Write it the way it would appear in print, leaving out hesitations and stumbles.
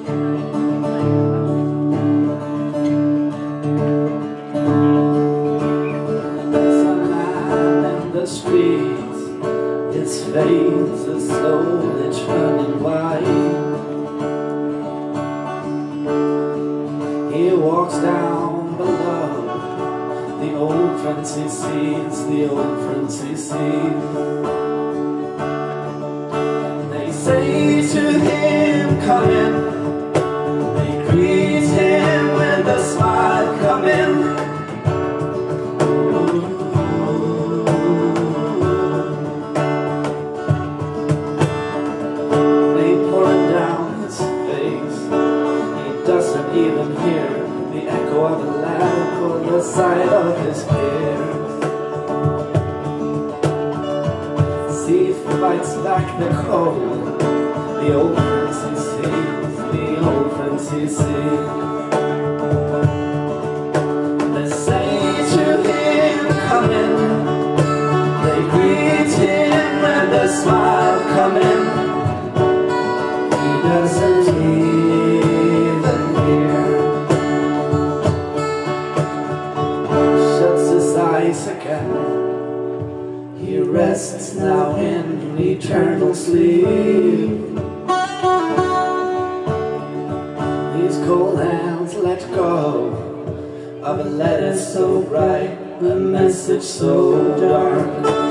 Veins are slowly turning white. He walks down below, the old friends he sees, the old friends he sees. They say to him, come in. They greet him with a smile, come in. Even hear the echo of the laugh or the sight of his peers. Sea fights back the cold, the old friends he sees, the old friends he sees. They say to him, come in. They greet him with a smile, come in. He doesn't even hear. Shuts his eyes again. He rests now in eternal sleep. These cold hands let go of a letter so bright, a message so dark.